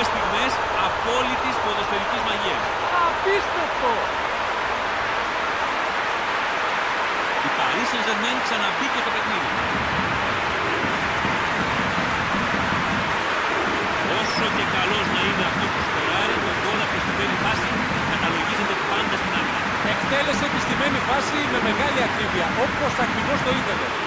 στιγμές απόλυτης ποδοσφαιρικής μαγείας. Απίστευτο! Η Paris Saint-Germain ξαναμπήκε στο παιχνίδι. Όσο και καλός να είναι αυτό που σκοράρει, το γκολ από τη στημένη φάση καταλογίζεται πάντα στην άμυνα. Εκτέλεσε τη στημένη φάση με μεγάλη ακρίβεια, όπως ακριβώς το ήθελε.